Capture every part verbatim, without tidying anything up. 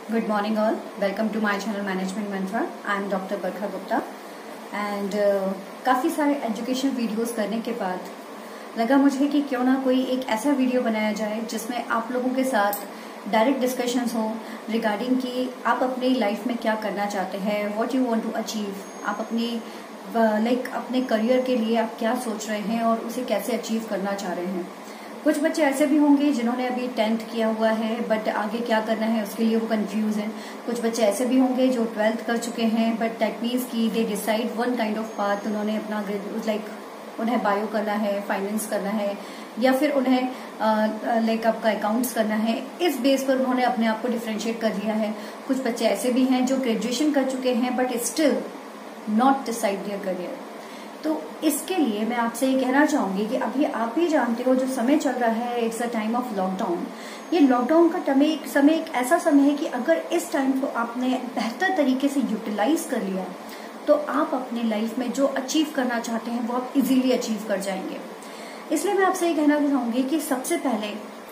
Good morning all. Welcome to my channel Management Mantra. I am Doctor Barkha Gupta and uh, काफ़ी सारे education videos करने के बाद लगा मुझे कि क्यों ना कोई एक ऐसा वीडियो बनाया जाए जिसमें आप लोगों के साथ डायरेक्ट डिस्कशंस हो रिगार्डिंग कि आप अपनी लाइफ में क्या करना चाहते हैं, what you want to achieve, आप अपनी लाइक like, अपने करियर के लिए आप क्या सोच रहे हैं और उसे कैसे अचीव करना चाह रहे हैं। कुछ बच्चे ऐसे भी होंगे जिन्होंने अभी टेंथ किया हुआ है बट आगे क्या करना है उसके लिए वो कंफ्यूज हैं। कुछ बच्चे ऐसे भी होंगे जो ट्वेल्थ कर चुके हैं बट दैट मीन्स कि they decide one kind of path, उन्होंने अपना लाइक उन्हें बायो करना है, फाइनेंस करना है या फिर उन्हें लाइक आपका अकाउंट्स करना है। इस बेस पर उन्होंने अपने आप को डिफ्रेंशिएट कर लिया है। कुछ बच्चे ऐसे भी हैं जो ग्रेजुएशन कर चुके हैं but still not decide their career. तो इसके लिए मैं आपसे ये कहना चाहूंगी कि अभी आप भी जानते हो जो समय चल रहा है, it's a time of lockdown. ये लॉकडाउन का समय एक समय एक ऐसा समय है कि अगर इस टाइम को आपने बेहतर तरीके से यूटिलाइज कर लिया तो आप अपनी लाइफ में जो अचीव करना चाहते हैं वो आप इजीली अचीव कर जाएंगे। इसलिए मैं आपसे ये कहना चाहूंगी कि सबसे पहले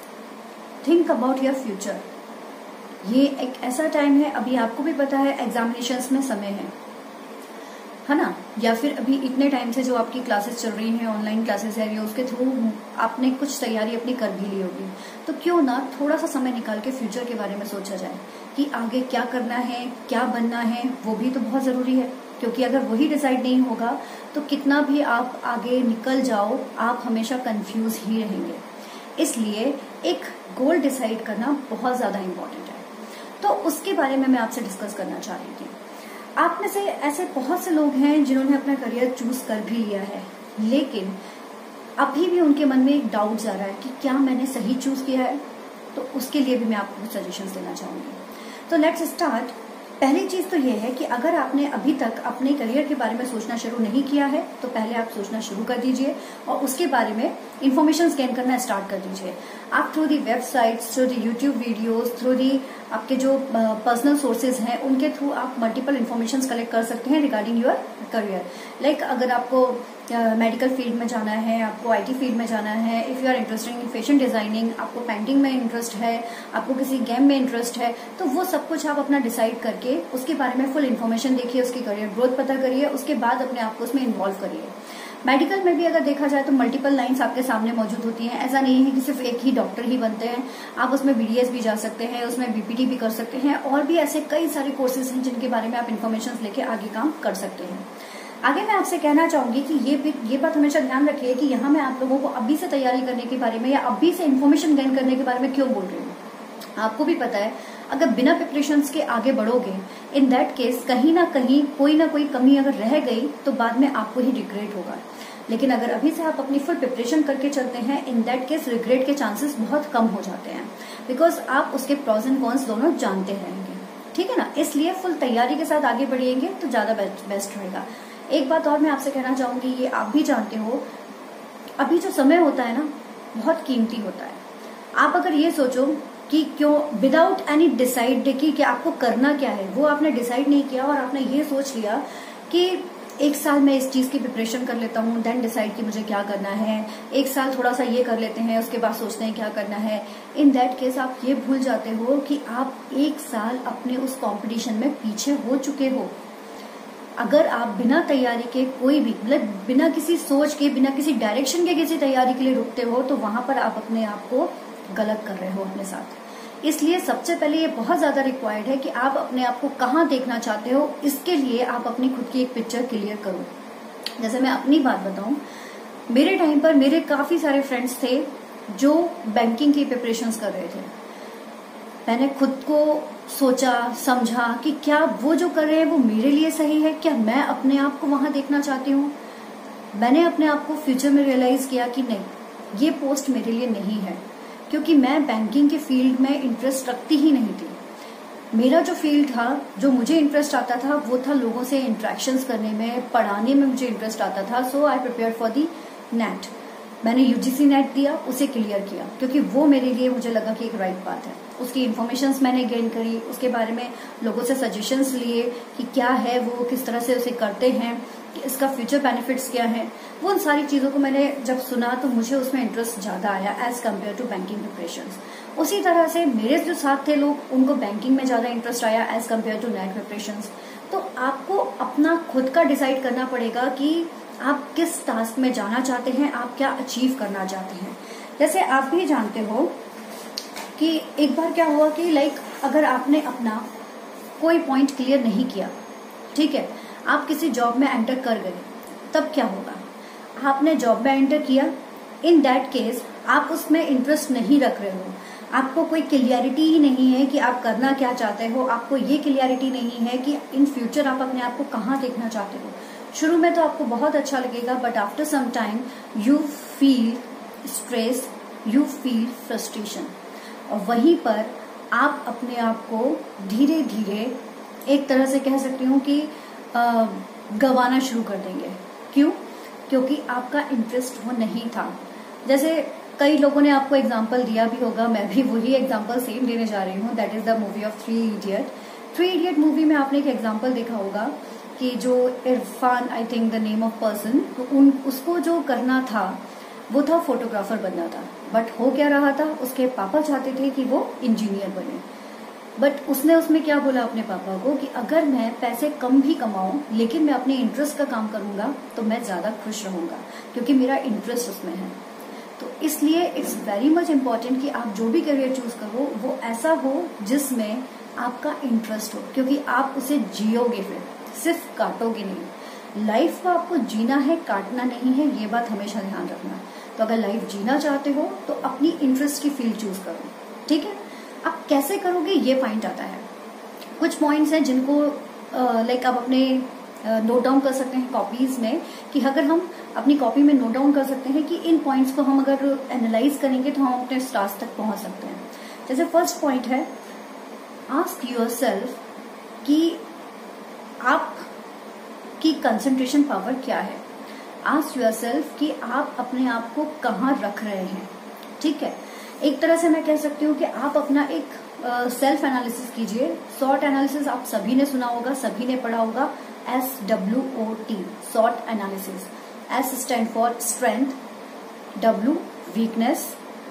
थिंक अबाउट योर फ्यूचर। ये एक ऐसा टाइम है, अभी आपको भी पता है एग्जामिनेशंस में समय है है ना, या फिर अभी इतने टाइम से जो आपकी क्लासेस चल रही हैं, ऑनलाइन क्लासेस है, उसके थ्रू आपने कुछ तैयारी अपनी कर भी ली होगी। तो क्यों ना थोड़ा सा समय निकाल के फ्यूचर के बारे में सोचा जाए कि आगे क्या करना है, क्या बनना है, वो भी तो बहुत जरूरी है। क्योंकि अगर वही डिसाइड नहीं होगा तो कितना भी आप आगे निकल जाओ आप हमेशा कंफ्यूज ही रहेंगे। इसलिए एक गोल डिसाइड करना बहुत ज्यादा इम्पोर्टेंट है। तो उसके बारे में मैं आपसे डिस्कस करना चाह रही थी। आप में से ऐसे बहुत से लोग हैं जिन्होंने अपना करियर चूज कर भी लिया है लेकिन अभी भी उनके मन में एक डाउट जा रहा है कि क्या मैंने सही चूज किया है। तो उसके लिए भी मैं आपको कुछ सजेशंस देना चाहूंगी। तो लेट्स स्टार्ट। पहली चीज तो यह है कि अगर आपने अभी तक अपने करियर के बारे में सोचना शुरू नहीं किया है तो पहले आप सोचना शुरू कर दीजिए और उसके बारे में इंफॉर्मेशन गेन करना स्टार्ट कर दीजिए। आप through the websites, through the YouTube videos, through the आपके जो पर्सनल सोर्सेज हैं उनके थ्रू आप मल्टीपल इन्फॉर्मेशन कलेक्ट कर सकते हैं रिगार्डिंग योर करियर। लाइक अगर आपको मेडिकल फील्ड में जाना है, आपको आईटी फील्ड में जाना है, if you are interested in fashion designing, आपको पेंटिंग में इंटरेस्ट है, आपको किसी गेम में इंटरेस्ट है, तो वो सब कुछ आप अपना डिसाइड करके उसके बारे में फुल इन्फॉर्मेशन देखिए, उसकी करियर ग्रोथ पता करिए, उसके बाद अपने आप को उसमें इन्वॉल्व करिए। मेडिकल में भी अगर देखा जाए तो मल्टीपल लाइंस आपके सामने मौजूद होती हैं। ऐसा नहीं है कि सिर्फ एक ही डॉक्टर ही बनते हैं, आप उसमें बीडीएस भी जा सकते हैं, उसमें बीपीटी भी कर सकते हैं और भी ऐसे कई सारे कोर्सेज हैं जिनके बारे में आप इन्फॉर्मेशन लेके आगे काम कर सकते हैं। आगे मैं आपसे कहना चाहूंगी कि ये भी ये बात हमेशा ध्यान रखिए कि यहाँ मैं आप लोगों को अभी से तैयारी करने के बारे में या अभी से इन्फॉर्मेशन गेन करने के बारे में क्यों बोल रही हूँ। आपको भी पता है अगर बिना प्रिपरेशन के आगे बढ़ोगे इन दैट केस कहीं ना कहीं कोई ना कोई कमी अगर रह गई तो बाद में आपको ही रिग्रेट होगा। लेकिन अगर अभी से आप अपनी फुल प्रिपरेशन करके चलते हैं इन दैट केस रिग्रेट के चांसेस बहुत कम हो जाते हैं बिकॉज आप उसके प्रॉज एंड कॉन्स दोनों जानते रहेंगे। ठीक है ना, इसलिए फुल तैयारी के साथ आगे बढ़िएंगे तो ज्यादा बेस्ट रहेगा। एक बात और मैं आपसे कहना चाहूंगी, ये आप भी जानते हो अभी जो समय होता है ना बहुत कीमती होता है। आप अगर ये सोचो कि क्यों विदाउट एनी डिसाइड कि, कि आपको करना क्या है, वो आपने डिसाइड नहीं किया और आपने ये सोच लिया कि एक साल में इस चीज की प्रिपरेशन कर लेता हूँ देन डिसाइड कि मुझे क्या करना है, एक साल थोड़ा सा ये कर लेते हैं उसके बाद सोचते हैं क्या करना है। इन दैट केस आप ये भूल जाते हो कि आप एक साल अपने उस कंपटीशन में पीछे हो चुके हो। अगर आप बिना तैयारी के कोई भी मतलब बिना किसी सोच के, बिना किसी डायरेक्शन के किसी तैयारी के लिए रुकते हो तो वहां पर आप अपने आप को गलत कर रहे हो अपने साथ। इसलिए सबसे पहले ये बहुत ज्यादा रिक्वायर्ड है कि आप अपने आप को कहाँ देखना चाहते हो, इसके लिए आप अपनी खुद की एक पिक्चर क्लियर करो। जैसे मैं अपनी बात बताऊं, मेरे टाइम पर मेरे काफी सारे फ्रेंड्स थे जो बैंकिंग की प्रिपरेशन कर रहे थे। मैंने खुद को सोचा समझा कि क्या वो जो कर रहे हैं वो मेरे लिए सही है, क्या मैं अपने आप को वहां देखना चाहती हूँ। मैंने अपने आप को फ्यूचर में रियलाइज किया कि नहीं, ये पोस्ट मेरे लिए नहीं है क्योंकि मैं बैंकिंग के फील्ड में इंटरेस्ट रखती ही नहीं थी। मेरा जो फील्ड था, जो मुझे इंटरेस्ट आता था वो था लोगों से इंटरेक्शंस करने में, पढ़ाने में मुझे इंटरेस्ट आता था। So I prepare for the NET. मैंने यूजीसी नेट दिया, उसे क्लियर किया क्योंकि वो मेरे लिए मुझे लगा कि एक राइट बात है। उसकी इन्फॉर्मेशंस मैंने गेन करी, उसके बारे में लोगों से सजेशंस लिए कि क्या है वो, किस तरह से उसे करते हैं, इसका फ्यूचर बेनिफिट्स क्या है, वो उन सारी चीजों को मैंने जब सुना तो मुझे उसमें इंटरेस्ट ज्यादा आया as compare to banking preparations. उसी तरह से मेरे जो साथ थे लोग, उनको बैंकिंग में ज्यादा इंटरेस्ट आया as compare to NET preparations. तो आपको अपना खुद का डिसाइड करना पड़ेगा कि आप किस टास्क में जाना चाहते हैं, आप क्या अचीव करना चाहते हैं। जैसे आप भी जानते हो कि एक बार क्या हुआ कि लाइक अगर आपने अपना कोई पॉइंट क्लियर नहीं किया, ठीक है, आप किसी जॉब में एंटर कर गए, तब क्या होगा? आपने जॉब में एंटर किया, इन दैट केस आप उसमें इंटरेस्ट नहीं रख रहे हो, आपको कोई क्लियरिटी ही नहीं है कि आप करना क्या चाहते हो, आपको ये क्लियरिटी नहीं है कि इन फ्यूचर आप अपने आप को कहाँ देखना चाहते हो। शुरू में तो आपको बहुत अच्छा लगेगा, but after some time you feel stress, you feel frustration, और वहीं पर आप अपने आप को धीरे धीरे एक तरह से कह सकती हूँ कि गंवाना शुरू कर देंगे। क्यों? क्योंकि आपका इंटरेस्ट वो नहीं था। जैसे कई लोगों ने आपको एग्जांपल दिया भी होगा, मैं भी वही एग्जांपल सेम देने जा रही हूँ, that is the movie of three idiot. Three idiot movie में आपने एक एग्जांपल देखा होगा कि जो Irfan, I think the name of person, तो उन उसको जो करना था वो था फोटोग्राफर बनना था, बट हो क्या रहा था, उसके पापा चाहते थे कि वो इंजीनियर बने। बट उसने उसमें क्या बोला अपने पापा को कि अगर मैं पैसे कम भी कमाऊं लेकिन मैं अपने इंटरेस्ट का काम करूंगा तो मैं ज्यादा खुश रहूंगा, क्योंकि मेरा इंटरेस्ट उसमें है। तो इसलिए इट्स वेरी मच इम्पोर्टेंट कि आप जो भी करियर चूज करो वो ऐसा हो जिसमें आपका इंटरेस्ट हो, क्योंकि आप उसे जियोगे, फिर सिर्फ काटोगे नहीं। लाइफ को आपको जीना है, काटना नहीं है, ये बात हमेशा ध्यान रखना। तो अगर लाइफ जीना चाहते हो तो अपनी इंटरेस्ट की फील्ड चूज करो, ठीक है। आप कैसे करोगे ये पॉइंट आता है। कुछ पॉइंट्स हैं जिनको लाइक आप अपने नोट डाउन कर सकते हैं कॉपीज में, कि अगर हम अपनी कॉपी में नोट डाउन कर सकते हैं कि इन पॉइंट्स को हम अगर एनालाइज करेंगे तो हम अपने स्टार्स तक पहुंच सकते हैं। जैसे फर्स्ट पॉइंट है, आस्क योरसेल्फ कि आप की कंसंट्रेशन पावर क्या है। आस्क योरसेल्फ कि आप अपने आप को कहाँ रख रहे हैं, ठीक है। एक तरह से मैं कह सकती हूँ कि आप अपना एक सेल्फ uh, एनालिसिस कीजिए। सॉट एनालिसिस आप सभी ने सुना होगा, सभी ने पढ़ा होगा, एस डब्ल्यू ओ टी, सॉट analysis. S stand for strength, W weakness,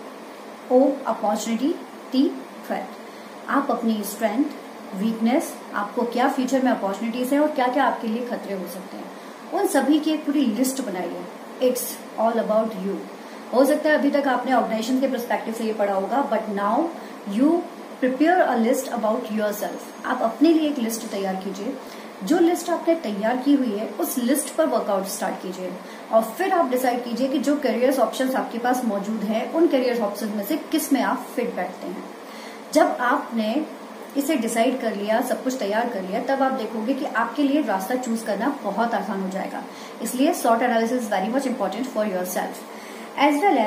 O opportunity, T threat. आप अपनी स्ट्रेंथ, वीकनेस, आपको क्या फ्यूचर में अपॉर्चुनिटीज है और क्या क्या आपके लिए खतरे हो सकते हैं, उन सभी की एक पूरी लिस्ट बनाइए। It's all about you. हो सकता है अभी तक आपने ऑर्गेनाइजेशन के पर्सपेक्टिव से ये पढ़ा होगा, but now you prepare a list about yourself. आप अपने लिए एक लिस्ट तैयार कीजिए। जो लिस्ट आपने तैयार की हुई है उस लिस्ट पर वर्कआउट स्टार्ट कीजिए, और फिर आप डिसाइड कीजिए कि जो करियर्स ऑप्शंस आपके पास मौजूद हैं उन करियर ऑप्शन में से किस में आप फिट बैठते हैं। जब आपने इसे डिसाइड कर लिया, सब कुछ तैयार कर लिया, तब आप देखोगे कि आपके लिए रास्ता चूज करना बहुत आसान हो जाएगा। इसलिए सॉट analysis very much important for yourself. As well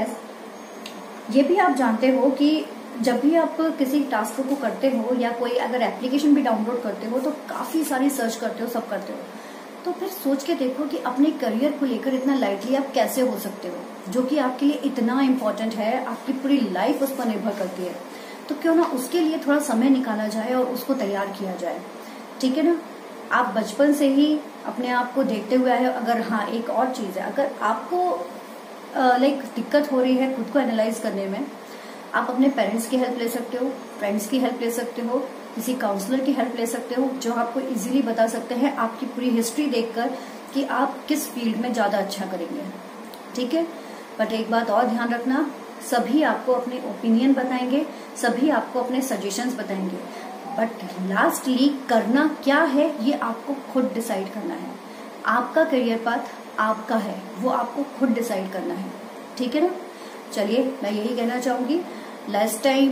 as ये भी आप जानते हो कि जब भी आप किसी टास्क को करते हो या कोई अगर एप्लीकेशन भी डाउनलोड करते हो तो काफी सारी सर्च करते हो, सब करते हो, तो फिर सोच के देखो कि अपने करियर को लेकर इतना लाइटली आप कैसे हो सकते हो, जो कि आपके लिए इतना इम्पोर्टेंट है, आपकी पूरी लाइफ उस पर निर्भर करती है। तो क्यों ना उसके लिए थोड़ा समय निकाला जाए और उसको तैयार किया जाए, ठीक है ना। आप बचपन से ही अपने आप को देखते हुए आए। अगर हाँ, एक और चीज है, अगर आपको लाइक दिक्कत हो रही है खुद को एनालाइज करने में, आप अपने पेरेंट्स की हेल्प ले सकते हो, फ्रेंड्स की हेल्प ले सकते हो, किसी काउंसलर की हेल्प ले सकते हो, जो आपको इजीली बता सकते हैं आपकी पूरी हिस्ट्री देखकर कि आप किस फील्ड में ज्यादा अच्छा करेंगे, ठीक है। बट एक बात और ध्यान रखना, सभी आपको अपने ओपिनियन बताएंगे, सभी आपको अपने सजेशंस बताएंगे, बट लास्टली करना क्या है ये आपको खुद डिसाइड करना है। आपका करियर पाथ आपका है, वो आपको खुद डिसाइड करना है, ठीक है ना। चलिए, मैं यही कहना चाहूंगी। लास्ट टाइम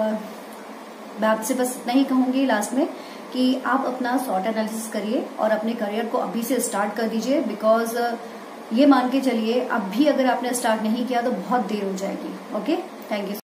मैं आपसे बस इतना ही कहूंगी लास्ट में कि आप अपना सॉट एनालिसिस करिए और अपने करियर को अभी से स्टार्ट कर दीजिए, बिकॉज ये मान के चलिए अब भी अगर आपने स्टार्ट नहीं किया तो बहुत देर हो जाएगी। Okay, thank you.